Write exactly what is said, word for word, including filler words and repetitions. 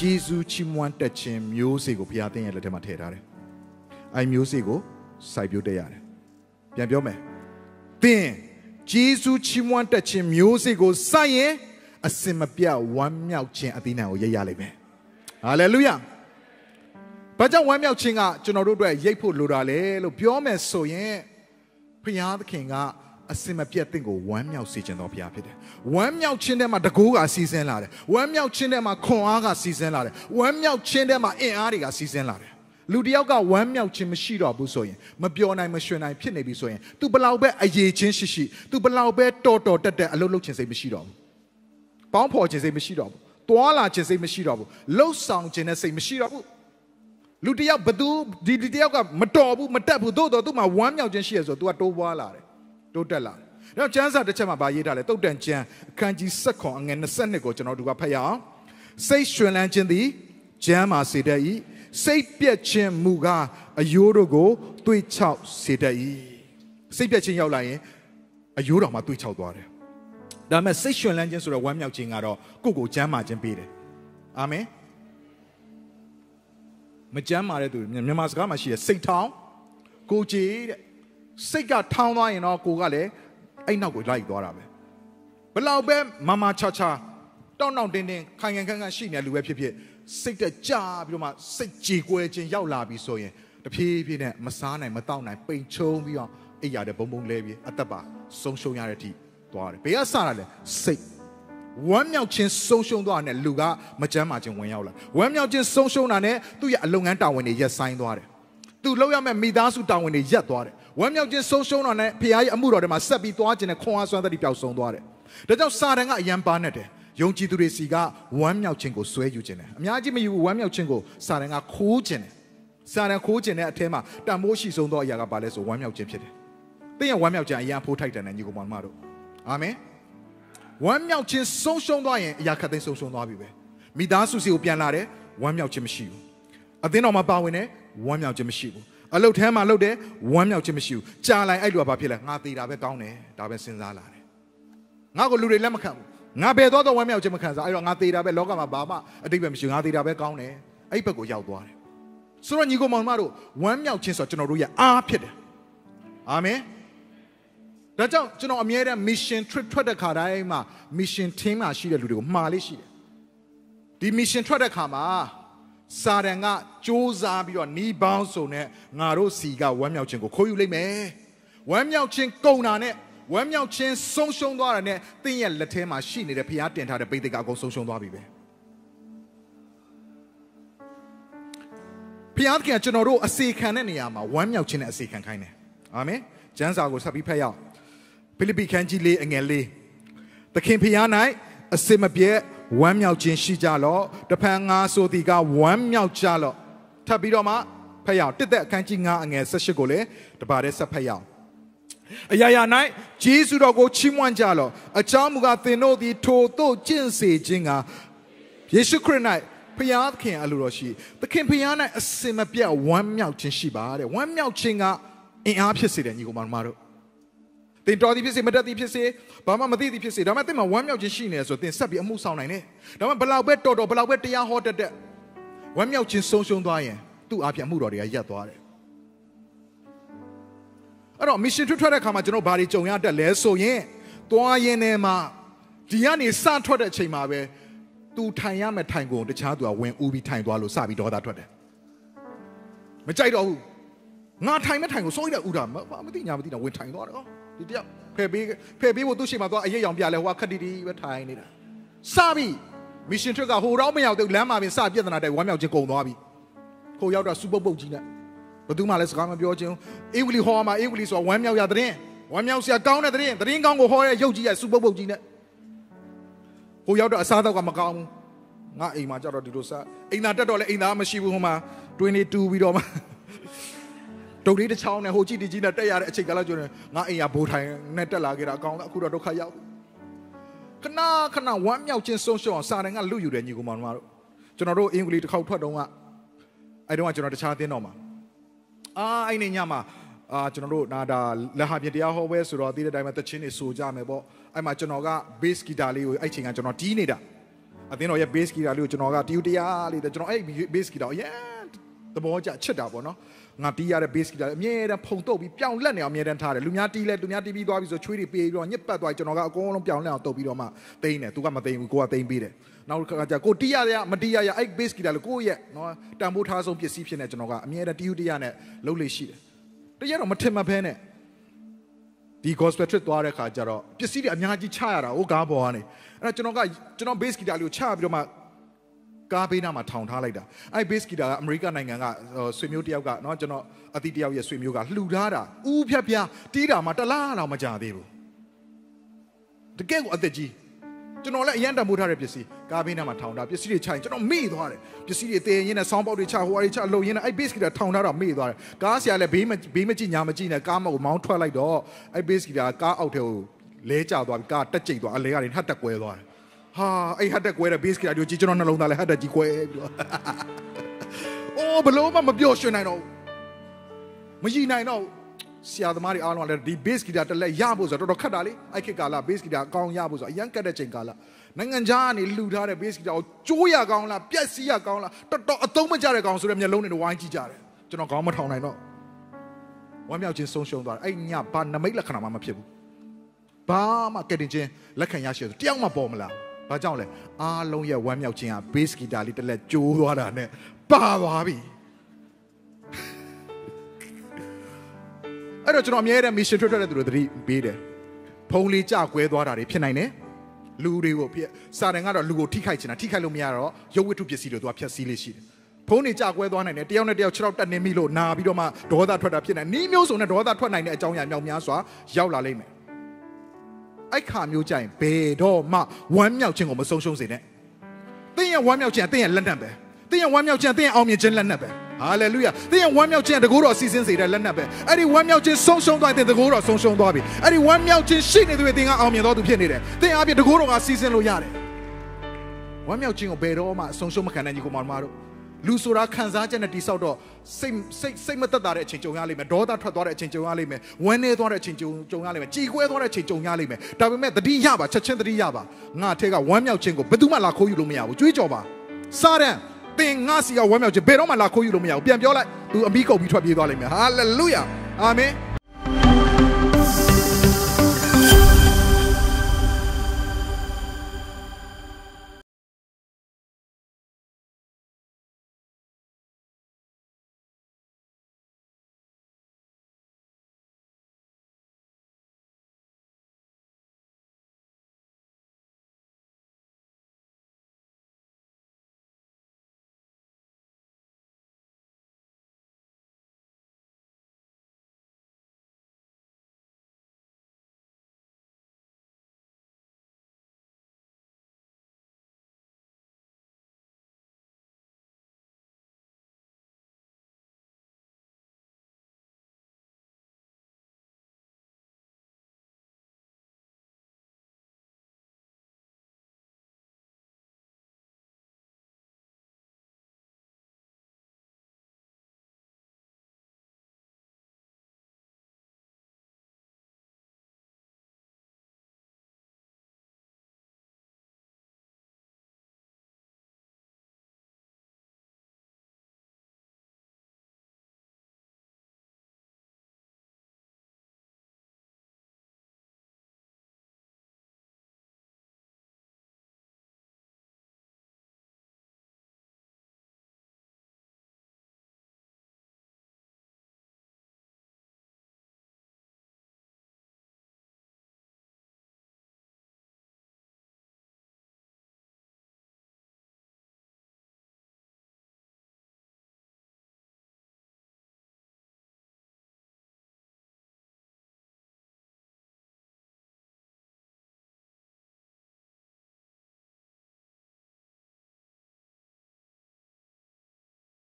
Jesus chimwan touching music go piatin ya letema thera ai music go sai pyu te yare pian pyo me tin Jesus chimwan touching music go sai yin asin ma pya wan myauk chin athina ko yai ya lai me hallelujah ဘာကြောင့်ဝမ်းမြောက်ခြင်းကကျွန်တော်တို့အတွက်ရိပ်ဖို့လိုတာလဲလို့ပြောမယ်ဆိုရင်ဖခင်သခင်ကအစင်မပြတ်တဲ့ကိုဝမ်းမြောက်စေခြင်းတော်ဘုရားဖြစ်တယ်။ဝမ်းမြောက်ခြင်းထဲမှာတကူးကစီစဉ်လာတယ်။ဝမ်းမြောက်ခြင်းထဲမှာခွန်အားကစီစဉ်လာတယ်။ဝမ်းမြောက်ခြင်းထဲမှာအင်အားတွေကစီစဉ်လာတယ်။လူတစ်ယောက်ကဝမ်းမြောက်ခြင်းမရှိတော့ဘူးဆိုရင်မပျော်နိုင်မရွှင်နိုင်ဖြစ်နေပြီဆိုရင် तू ဘလောက်ပဲအရေးချင်းရှိရှိ तू ဘလောက်ပဲတော်တော်တက်တက်အလုပ်လုပ်ခြင်းစိတ်မရှိတော့ဘူး။ပေါင်းဖော်ခြင်းစိတ်မရှိတော့ဘူး။တွာလာခြင်းစိတ်မရှိတော့ဘူး။လှုပ်ဆောင်ခြင်းနဲ့စိတ်မရှိတော့ဘူး။ လူတယောက်ဘသူဒီတယောက်ကမတော်ဘူးမတက်ဘူးသို့တော်သူမှဝမ်းမြောက်ခြင်းရှိရဆို तू ကတိုးပွားလာတယ်တိုးတက်လာတယ်။ဒါကြောင့်ကျမ်းစာတစ်ချက်မှာဗာရေးထားတယ်တုတ်တန်ကျမ်းအခန်းကြီး 十ခွန်အငယ် 二十二ကိုကျွန်တော်တို့ကဖတ်ရအောင်။စိတ်ရွှင်လန်းခြင်းသည်ကျမ်းမာစေတတ်၏စိတ်ပြည့်ခြင်းမူကားအယိုးတို့ကိုတွေးချောက်စေတတ်၏စိတ်ပြည့်ခြင်းရောက်လာရင်အယိုးတော်မှာတွေးချောက်သွားတယ်။ဒါပေမဲ့စိတ်ရွှင်လန်းခြင်းဆိုတော့ဝမ်းမြောက်ခြင်းကတော့ကိုယ့်ကိုကျမ်းမာခြင်းပေးတယ်။အာမင်။ မကြမ်းမာတဲ့သူမြန်မာစကားမှာရှိတယ်စိတ်ထောင်းကိုကြည်တဲ့စိတ်ကထောင်းသွားရင်တော့ကိုကလည်းအဲ့နောက်ကိုလိုက်သွားတာပဲဘလောက်ပဲမမချာချာတောင်းတောင်းတင်းတင်းခိုင်ခိုင်ခန့်ခန့်ရှိနေလူပဲဖြစ်ဖြစ်စိတ်တက်ကြပြီးတော့မှစိတ်ကြေကွဲခြင်းရောက်လာပြီဆိုရင်တဖြည်းဖြည်းနဲ့မစားနိုင်မတောက်နိုင်ပိန်ချုံပြီးတော့အိပ်ရတဲ့ဘုံဘုံလဲပြီးအသက်ပါဆုံးရှုံးရတဲ့အထိသွားတယ်ဘယ်ကစတာလဲစိတ် ဝမ်းမြောက်ခြင်းဆုံးရှုံးသွားတဲ့လူကမကြမ်းမာခြင်းဝင်ရောက်လာဝမ်းမြောက်ခြင်းဆုံးရှုံးတာနဲ့သူ့ရဲ့အလုပ်ငန်းတာဝန်တွေရပ်ဆိုင်းသွားတယ်သူလုပ်ရမယ့်မိသားစုတာဝန်တွေရပ်သွားတယ်ဝမ်းမြောက်ခြင်းဆုံးရှုံးတာနဲ့ဖခင်ရဲ့အမှုတော်တွေမှာဆက်ပြီးသွားခြင်းနဲ့ခွန်အားစွမ်းသတ္တိပျောက်ဆုံးသွားတယ်ဒါကြောင့်စာတန်ကအယံပါနဲ့တယ်ယုံကြည်သူတွေစီကဝမ်းမြောက်ခြင်းကိုဆွဲယူခြင်းတယ်အများကြီးမယူဝမ်းမြောက်ခြင်းကိုစာတန်ကခိုးခြင်းတယ်စာတန်ခိုးခြင်းတဲ့အထဲမှာတန်မိုးရှိဆုံးသောအရာကဘာလဲဆိုဝမ်းမြောက်ခြင်းဖြစ်တယ်သင်ရဲ့ဝမ်းမြောက်ခြင်းအယံဖိုးထိုက်တယ်နဲ့ညီကောင်မတို့အာမင် ဝမ်းမြောက်ခြင်းဆုံးရှုံးသွားရင်အရာခတ်သိမ်းဆုံးရှုံးသွားပြီပဲမိသားစုစီကိုပြန်လာတယ်ဝမ်းမြောက်ခြင်းမရှိဘူးအသင်းတော်မှာပါဝင်တယ်ဝမ်းမြောက်ခြင်းမရှိဘူးအလုတ်ထဲမှာလှုပ်တယ်ဝမ်းမြောက်ခြင်းမရှိဘူးကြာလိုက်အဲ့လိုကဘာဖြစ်လဲငါသေးတာပဲကောင်းတယ်ဒါပဲစဉ်းစားလာတယ်ငါကိုလူတွေလက်မခံဘူးငါဘယ်တော့တော့ဝမ်းမြောက်ခြင်းမခံစားအဲ့တော့ငါသေးတာပဲလောကမှာဘာမှအတိတ်ပဲမရှိဘူးငါသေးတာပဲကောင်းတယ်အဲ့ဘက်ကိုရောက်သွားတယ်ဆိုတော့ညီကောင်မောင်မတို့ဝမ်းမြောက်ခြင်းဆိုကျွန်တော်တို့ရဲ့အားဖြစ်တယ်အာမင် ဒါကြောင့်ကျွန်တော်အမြဲတမ်း mission trip ထွက်တဲ့ခါတိုင်းမှာ mission team မှာရှိတဲ့လူတွေကိုမှားလေးရှိတယ်ဒီ mission ထွက်တဲ့ခါမှာစာတန်ကစူးစမ်းပြီးတော့နီးပေါင်းစုံနဲ့ငါတို့စီကဝမ်းမြောက်ခြင်းကိုခိုးယူလိုက်မယ်ဝမ်းမြောက်ခြင်းကုန်တာနဲ့ဝမ်းမြောက်ခြင်းဆုံးရှုံးသွားတာနဲ့သင်ရဲ့လက်ထဲမှာရှိနေတဲ့ဖျားတင်ထားတဲ့ပိဋကအကုန်ဆုံးရှုံးသွားပြီပဲဖျားကကျွန်တော်တို့အစေခံတဲ့နေရာမှာဝမ်းမြောက်ခြင်းနဲ့အစေခံခိုင်းတယ်အာမင်ကျမ်းစာကိုဆက်ပြီးဖတ်ရအောင် ဖိလိပ္ပိခန်းကြီးလေးအငယ်လေးသခင်ဖျား၌အစင်မပြဲဝမ်းမြောက်ခြင်းရှိကြလော့တဖန်ငါဆိုသည်ကဝမ်းမြောက်ကြလော့ထပ်ပြီးတော့မှဖတ်ရအောင်တစ်သက်အခန်းကြီး ၅ အငယ် ၁၈ ကိုလည်းတပါးတည်းဆက်ဖတ်ရအောင်အရာရာ၌ဂျေဇုတော်ကိုချီးမွမ်းကြလော့အကြောင်းမူကားသင်တို့သည်ထိုသို့ကျင့်စေခြင်းကယေရှုခရစ်၌ဖျားသခင်အလိုတော်ရှိသခင်ဖျား၌အစင်မပြဲဝမ်းမြောက်ခြင်းရှိပါတဲ့ဝမ်းမြောက်ခြင်းကအင်အားဖြစ်စေတယ်ညီကောင်မတို့ သင်တော်သည်ဖြစ်စေမတတ်သည်ဖြစ်စေဘာမှမသိသည်ဖြစ်စေဒါမှမဟုတ်သင်မှာဝမ်းမြောက်ခြင်းရှိနေတယ်ဆိုသင်ဆက်ပြီးအမှုဆောင်နိုင်တယ်ဒါမှမဟုတ်ဘလောက်ပဲတော်တော်ဘလောက်ပဲတရားဟောတတ်တဲ့ဝမ်းမြောက်ခြင်းဆုံးရှုံးသွားရင်သူ့အပြင်အမှုတော်တွေကရပ်သွားတယ်အဲ့တော့ mission ထွက်ထွက်တဲ့အခါမှာကျွန်တော်ဘာတွေကြုံရတတ်လဲဆိုရင်သွားရင်းနဲ့မှဒီကနေစထွက်တဲ့အချိန်မှာပဲသူထိုင်ရမယ်ထိုင်ကုန်တခြားသူကဝင်ဦးပြီးထိုင်သွားလို့စပြီးဒေါသထွက်တယ်မကြိုက်တော့ဘူးငါထိုင်မဲ့ထိုင်ကိုစိုးရတဲ့ဦးတာမသိညာမသိတာဝင်ထိုင်သွားတယ်ဒီတယောက်ဖယ်ပေးဖယ်ပေးဖို့သူ့ရှိမှသွားအရေးရောင်ပြလဲဟိုကခက်တီတီပဲထိုင်နေတာစပြီ mission trip ကဟိုတော့မရောက်သေးဘူးလမ်းမှာပြင်စပြဿနာတိုက်ဝမ်းမြောက်ခြင်းကုန်သွားပြီဟိုရောက်တော့စူပုတ်ပုတ်ကြီးနဲ့ဘယ်သူမှလည်းစကားမပြောချင်းအေးဝလီဟောမှာအေးဝလီဆိုတာဝမ်းမြောက်ရတဲ့ဝမ်းမြောက်စရာကောင်းတဲ့တဲ့တဲ့ကောင်းကိုဟောတဲ့ရုပ်ကြီးရဲ့စူပုတ်ပုတ်ကြီးနဲ့ဟိုရောက်တော့အစားတော့ကမကောင်းဘူးငါအိမ်မှာကြတော့ဒီလိုစားအိမ်သားတက်တော့လဲအိမ်သားမရှိဘူးဟိုမှာတွင်းနေတူပြီးတော့မှ ဒုတ်လေးတစ်ချောင်းနဲ့ဟိုကြည့်ဒီကြီးနဲ့တက်ရတဲ့အချိန်ကလည်းကျွန်တော်ငါအိမ်ရဘိုးထိုင်နဲ့တက်လာခဲ့တာအကောင်ကအခုတော့ဒုက္ခရောက်ခဏခဏဝမ်းမြောက်ခြင်းဆုံးရှုံးအောင်စာတန်ကလွတ်ယူတယ်ညီကောင်မတို့ကျွန်တော်တို့အင်္ဂလိပ်တစ်ခေါက်ထွက်တော့ကအဲ့တော့ကျွန်တော်တခြားသင်းတော့မှာအာအဲ့နေညမှာအာကျွန်တော်တို့နာဒါလက်ဟာပြတရားဟောပွဲဆိုတော့ဒီတဲ့တိုင်းမှာတချင်းတွေဆိုကြမယ်ပေါ့အဲ့မှာကျွန်တော်က bass guitar လေးကိုအဲ့ချိန်ကကျွန်တော်တီးနေတာအသင်းတော်ရဲ့ base guitar လေးကိုကျွန်တော်ကတီးတရားလေးတဲ့ကျွန်တော်အဲ့ base guitar အရင်သဘောကျချစ်တာပေါ့နော်ငါတီးရတဲ့ base guitar အမြဲတမ်းဖုန်တုပ်ပြီးပြောင်းလက်နေအောင်အမြဲတမ်းထားတယ်လူများတီးလဲလူများတီးပြီးသွားပြီဆိုချွေးတွေပေးပြီးတော့ညစ်ပတ်သွားကျွန်တော်ကအကုန်လုံးပြောင်းလဲအောင်တုပ်ပြီးတော့မှသိမ်းတယ်သူကမသိမ်းဘူးကိုကသိမ်းပေးတယ်နောက်ခါကျကိုတီးရရမတီးရရအဲ့ base guitar လို့ကိုရဲ့နော်တန်ဖိုးထားဆုံးပစ္စည်းဖြစ်နေကျွန်တော်ကအမြဲတမ်းတီးတရားနဲ့လှုပ်လေရှိတယ်တရက်တော့မထင်မှဖဲနဲ့ဒီ gospel trip သွားတဲ့ခါကျတော့ပစ္စည်းတွေအများကြီးချရတာဟိုကားပေါ်ကနေအဲ့တော့ကျွန်တော်ကကျွန်တော် base guitar လေးကိုချပြီးတော့မှကားဘေးနားမှာထောင်ထားလိုက်တာအဲ့ base guitar ကအမေရိကန်နိုင်ငံကဆွေမျိုးတယောက်ကเนาะကျွန်တော်အတီးတယောက်ရဲ့ဆွေမျိုးကလှူထားတာဥဖြတ်ဖြားတီးတာမှတလားတော့မကြသေးဘူးတကယ်ကိုအသက်ကြီးကျွန်တော်လည်းအရန်တံမိုးထားတဲ့ပစ္စည်းကားဘေးနားမှာထောင်တာပစ္စည်းတွေချရင်ကျွန်တော်မေ့သွားတယ်ပစ္စည်းတွေတည်ရင်းနဲ့ဆောင်းပေါက်တွေချဟိုအတွေချလုံရင်းနဲ့အဲ့ base guitar ထောင်ထားတာမေ့သွားတယ်ကားဆရာလည်းဘေးမဘေးမကြည့်ညာမကြည့်နဲ့ကားမကိုမောင်းထွက်လိုက်တော့အဲ့ base guitar ကားအောက်ထဲကိုလဲကျသွားပြီးကားတက်ကျိတ်သွားအလဲကနေဟတ်တက်ကွဲသွားတယ်ဟာအဲ့ဟတ်တက်ကွဲတဲ့ base guitar တို့ကြီးကျွန်တော်နှလုံးသားလဲဟတ်တက်ကြီးကွဲပြီးတော့အိုးဘလို့မှမပြောရွှင်နိုင်တော့မရည်နိုင်တော့ဆရာသမားတွေအားလုံးကလည်းဒီ base guitar တစ်လက်ရဖို့ဆိုတော့တော်တော်ခက်တာလေအဲ့ခေတ်ကာလ base guitar အကောင်ရဖို့ဆိုအရန်ကတ်တဲ့ချိန်ကာလနိုင်ငံခြားကနေလှူထားတဲ့ base guitar ကိုကျိုးရကောင်းလားပြက်စီးရကောင်းလားတော်တော်အသုံးမကျတဲ့ကောင်ဆိုတဲ့မျက်လုံးတွေဝိုင်းကြည့်ကြတယ်ကျွန်တော်ခေါင်းမထောင်နိုင်တော့ဝမ်းမြောက်ခြင်းဆုံးရှုံးသွားတယ်အဲ့ညဘာနမိတ်လက္ခဏာမှမဖြစ်ဘူးဘာမှကတင်ချင်းလက်ခံရရှိတယ်တယောက်မှပေါ်မလားဘာကြောင့်လဲအားလုံးရဲ့ဝမ်းမြောက်ခြင်းဟာ base guitar လေးတစ်လက်ကျိုးသွားတာနဲ့ပါသွားပြီအဲ့တော့ကျွန်တော်အမြဲတမ်း mission ထွက်ထွက်တဲ့သူတွေသတိပေးတယ်ဖုံးလေးကြကွဲသွားတာတွေဖြစ်နိုင်တယ်လူတွေကိုဖြစ်စာတန်ကတော့လူကိုထိခိုက်ချင်တာထိခိုက်လို့မရတော့ရုပ်ဝတ္ထုပစ္စည်းတွေသူကဖျက်ဆီးလေးရှိတယ်ဖုံးနေကြကွဲသွားနိုင်တယ်တယောက်နဲ့တယောက်ခြေထောက်တက်နေမိလို့နာပြီးတော့မှဒေါသထွက်တာဖြစ်နိုင်နီးမျိုးစုံနဲ့ဒေါသထွက်နိုင်တဲ့အကြောင်းအရာမြောက်များစွာရောက်လာလိမ့်မယ်အဲ့ခါမျိုးကြရင်ဘယ်တော့မှဝမ်းမြောက်ခြင်းကိုမဆုံးရှုံးစေနဲ့သင်ရဲ့ဝမ်းမြောက်ခြင်းကသင်ရဲ့လက်နက်ပဲသင်ရဲ့ဝမ်းမြောက်ခြင်းကသင်ရဲ့အောင်မြင်ခြင်းလက်နက်ပဲဟာလေလုယာသင်ရဲ့ဝမ်းမြောက်ခြင်းတကူတော်စီစဉ်စေတဲ့လက်နက်ပဲအဲ့ဒီဝမ်းမြောက်ခြင်းဆုံးရှုံးသွားတဲ့တကူတော်ဆုံးရှုံးသွားပြီအဲ့ဒီဝမ်းမြောက်ခြင်းရှိနေသူတွေသင်ကအောင်မြင်တော်သူဖြစ်နေတယ်သင်အပြင်တကူတော်ကစီစဉ်လို့ရတယ်ဝမ်းမြောက်ခြင်းကိုဘယ်တော့မှဆုံးရှုံးမခံနိုင်ကြီးကိုမောင်မတို့လူဆိုတာခံစားချက်နဲ့တိဆောက်တော့စိတ်စိတ်စိတ်မသက်သာတဲ့အချိန်ကြုံရလိမ့်မယ်ဒေါသထွက်သွားတဲ့အချိန်ကြုံရလိမ့်မယ်ဝမ်းနည်းသွားတဲ့အချိန်ကြုံကြုံရလိမ့်မယ်ကြေကွဲသွားတဲ့အချိန်ကြုံရလိမ့်မယ်ဒါပေမဲ့သတိရပါချက်ချင်းသတိရပါငါအထက်ကဝမ်းမြောက်ခြင်းကိုဘယ်သူမှလာခိုးယူလို့မရဘူးကြွေးကြော်ပါစာရန်သင်ငါစီကဝမ်းမြောက်ခြင်းဘယ်တော့မှလာခိုးယူလို့မရဘူးပြန်ပြောလိုက်သူအမိကုတ်ပြီးထွက်ပြေးသွားလိမ့်မယ်ဟာလေလုယာအာမင်